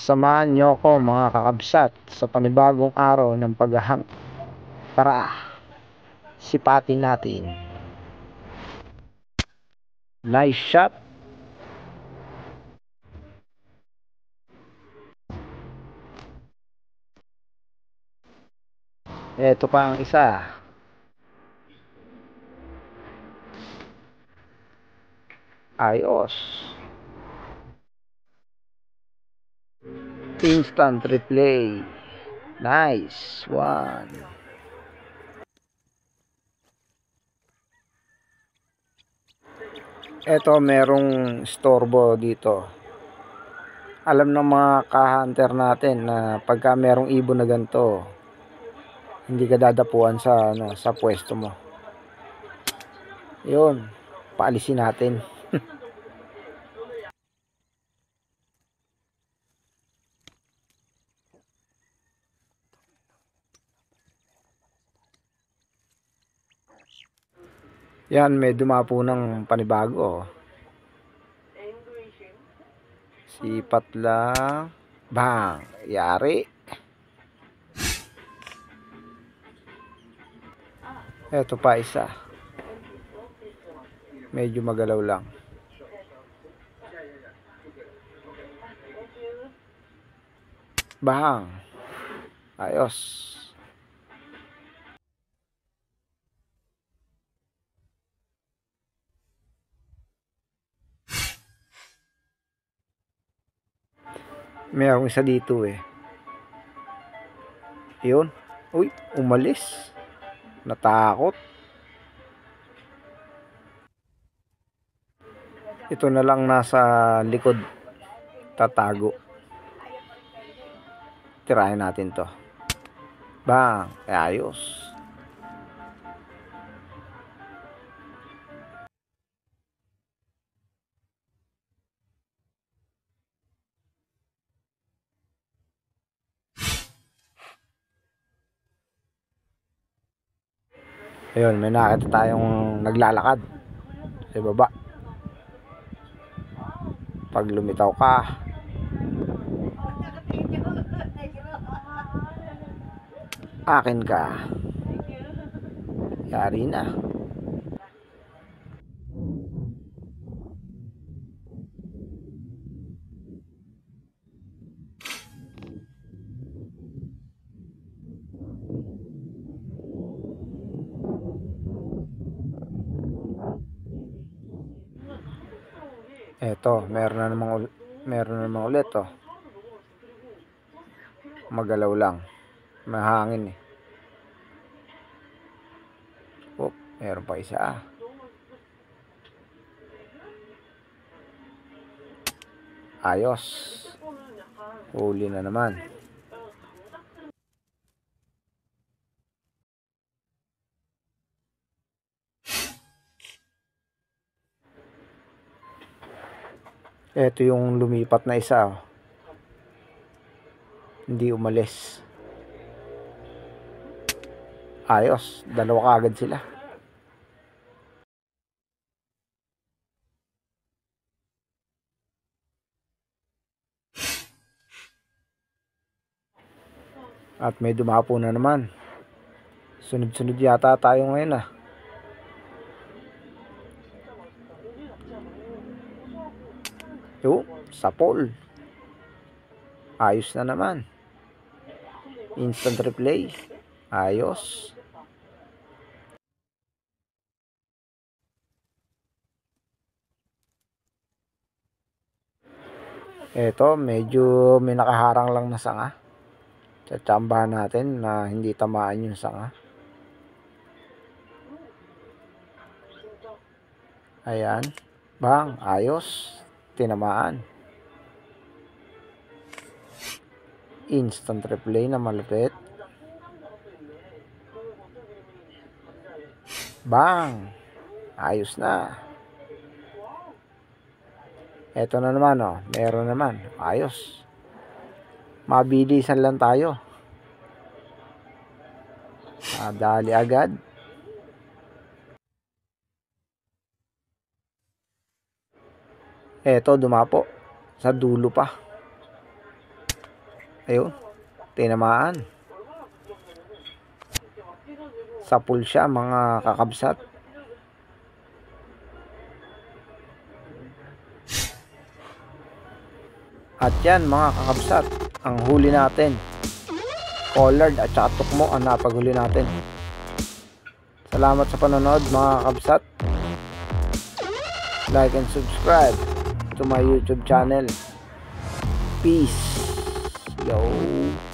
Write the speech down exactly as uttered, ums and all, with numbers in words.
Samahan niyo ako mga kakabsat sa panibagong araw ng paghahang. Tara, sipatin natin. Nice shot. Ito pa ang isa. Ayos. Instant replay. Nice one. Ito merong storbo dito. Alam ng mga ka-hunter natin na pagka merong ibon na ganito, hindi ka dadapuan sa ano, sa pwesto mo. Yun, paalisin natin. Yan, may dumapo ng panibago. Sipat lang. Bang! Yari. Eto pa isa. Medyo magalaw lang. Bang! Ayos. Mayroong isa dito eh. Yun. Uy, umalis. Natakot. Ito na lang nasa likod. Tatago. Tirahin natin to. Bang! Ayos. Ayun, may nakita tayong naglalakad sa baba. Pag lumitaw ka, akin ka. Yari na. Eto, meron na namang ul meron na namang ulit oh. Magalaw lang. Mahangin eh. Oh, meron pa isa ah. Ayos. Huli na naman. Ito yung lumipat na isa oh. Hindi umalis. Ayos, dalawa kagad sila. At may dumapo na naman. Sunod-sunod yata tayo ngayon ah. Yo, sapol. Ayos na naman. Instant replay. Ayos. Eto, medyo may nakaharang lang na sanga. Tsatsambahan natin na hindi tamaan yung sanga. Ayan. Bang, ayos. Tinamaan. Instant replay na malupit. Bang! Ayos na. Eto na naman oh. Meron naman. Ayos. Mabilisan lang tayo. Ah, dali agad. Eto, dumapo. Sa dulo pa. Ayun, tinamaan. Sa pool siya mga kakabsat. At yan mga kakabsat, ang huli natin. Collard at saka tukmo ang napaghuli natin. Salamat sa panonood mga kakabsat. Like and subscribe to my YouTube channel. Peace. Yo.